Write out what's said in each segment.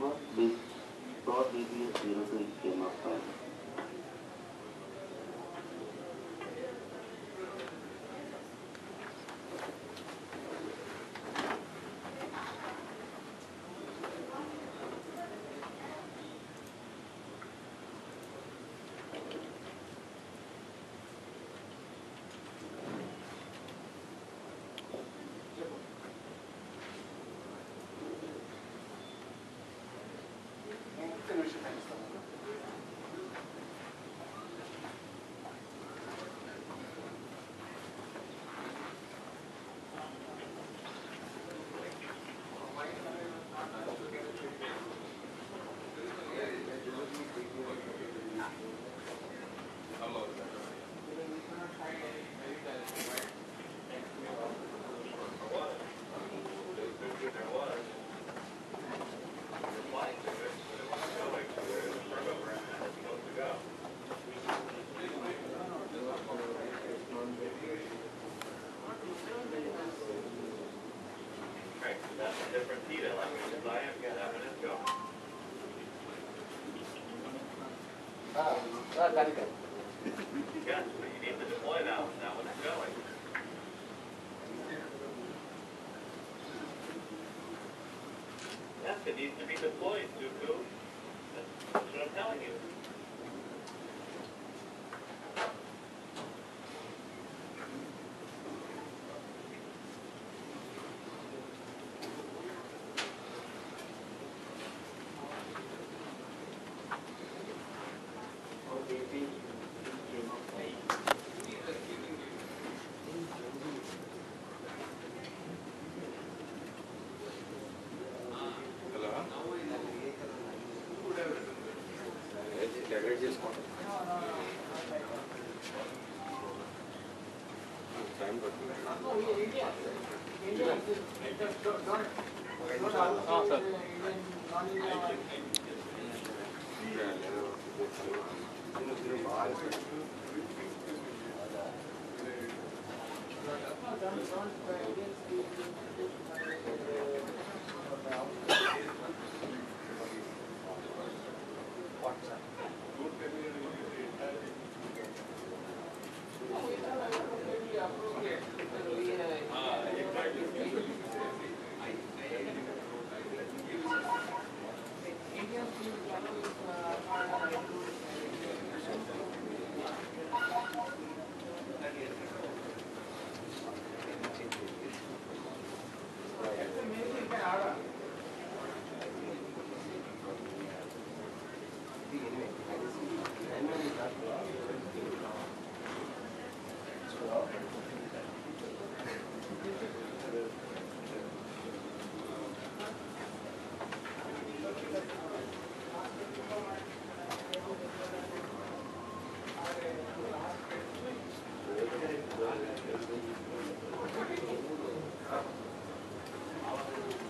was this Pro DBS 03 came up by. Different PETA languages. I have got that minute go. Yes, but you need to deploy that one now when it's going. Yes, it needs to be deployed, Dooku. That's what I'm telling you.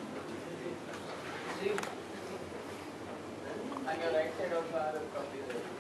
On your right side of the copy.